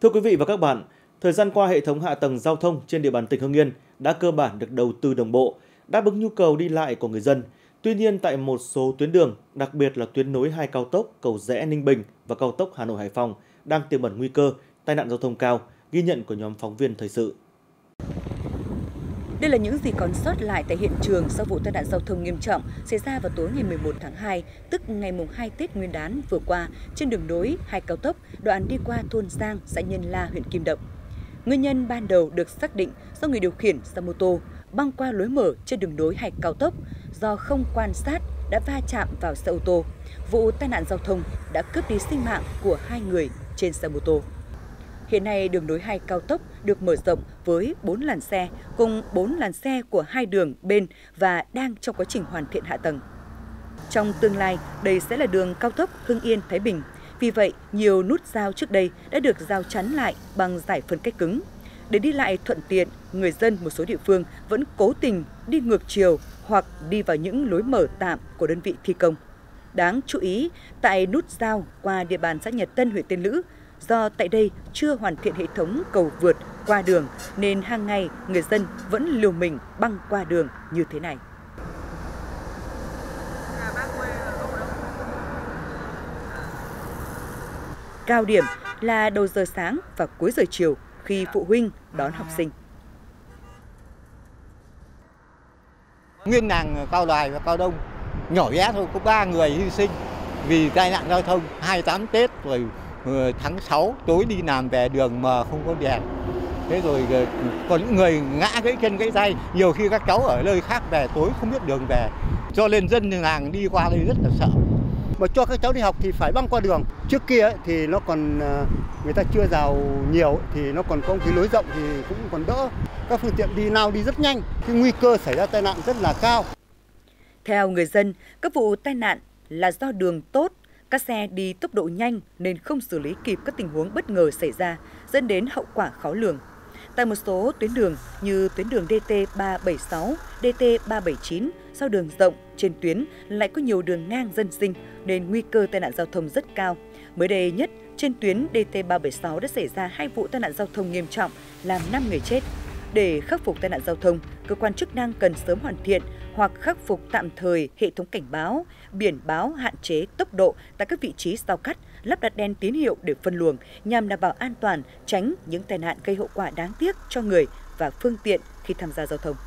Thưa quý vị và các bạn, thời gian qua hệ thống hạ tầng giao thông trên địa bàn tỉnh Hưng Yên đã cơ bản được đầu tư đồng bộ, đáp ứng nhu cầu đi lại của người dân. Tuy nhiên tại một số tuyến đường, đặc biệt là tuyến nối hai cao tốc Cầu Giẽ - Ninh Bình và cao tốc Hà Nội - Hải Phòng đang tiềm ẩn nguy cơ tai nạn giao thông cao, ghi nhận của nhóm phóng viên thời sự. Đây là những gì còn sót lại tại hiện trường sau vụ tai nạn giao thông nghiêm trọng xảy ra vào tối ngày 11 tháng 2, tức ngày mùng 2 Tết Nguyên đán vừa qua trên đường nối hai cao tốc đoạn đi qua thôn Giang, xã Nhân La, huyện Kim Động. Nguyên nhân ban đầu được xác định do người điều khiển xe mô tô băng qua lối mở trên đường nối hai cao tốc do không quan sát đã va chạm vào xe ô tô. Vụ tai nạn giao thông đã cướp đi sinh mạng của 2 người trên xe mô tô. Hiện nay, đường nối hai cao tốc được mở rộng với 4 làn xe, cùng 4 làn xe của hai đường bên và đang trong quá trình hoàn thiện hạ tầng. Trong tương lai, đây sẽ là đường cao tốc Hưng Yên - Thái Bình. Vì vậy, nhiều nút giao trước đây đã được rào chắn lại bằng giải phân cách cứng. Để đi lại thuận tiện, người dân một số địa phương vẫn cố tình đi ngược chiều hoặc đi vào những lối mở tạm của đơn vị thi công. Đáng chú ý, tại nút giao qua địa bàn xã Nhật Tân, huyện Tiên Lữ, do tại đây chưa hoàn thiện hệ thống cầu vượt qua đường nên hàng ngày người dân vẫn liều mình băng qua đường như thế này. Cao điểm là đầu giờ sáng và cuối giờ chiều khi phụ huynh đón học sinh. Nguyên làng Cao Đoài và Cao Đông nhỏ bé thôi, có 3 người hy sinh vì tai nạn giao thông 28 Tết rồi tháng 6 tối đi làm về đường mờ không có đèn. Thế rồi có những người ngã gãy chân gãy tay, nhiều khi các cháu ở nơi khác về tối không biết đường về. Cho nên dân làng đi qua đây rất là sợ. Mà cho các cháu đi học thì phải băng qua đường. Trước kia thì nó còn người ta chưa rào nhiều thì nó còn có cái lối rộng thì cũng còn đỡ. Các phương tiện đi nào đi rất nhanh, cái nguy cơ xảy ra tai nạn rất là cao. Theo người dân, các vụ tai nạn là do đường tốt, các xe đi tốc độ nhanh nên không xử lý kịp các tình huống bất ngờ xảy ra, dẫn đến hậu quả khó lường. Tại một số tuyến đường như tuyến đường DT376, DT379, do đường rộng trên tuyến lại có nhiều đường ngang dân sinh nên nguy cơ tai nạn giao thông rất cao. Mới đây nhất, trên tuyến DT376 đã xảy ra 2 vụ tai nạn giao thông nghiêm trọng làm 5 người chết. Để khắc phục tai nạn giao thông, cơ quan chức năng cần sớm hoàn thiện hoặc khắc phục tạm thời hệ thống cảnh báo, biển báo hạn chế tốc độ tại các vị trí giao cắt, lắp đặt đèn tín hiệu để phân luồng nhằm đảm bảo an toàn, tránh những tai nạn gây hậu quả đáng tiếc cho người và phương tiện khi tham gia giao thông.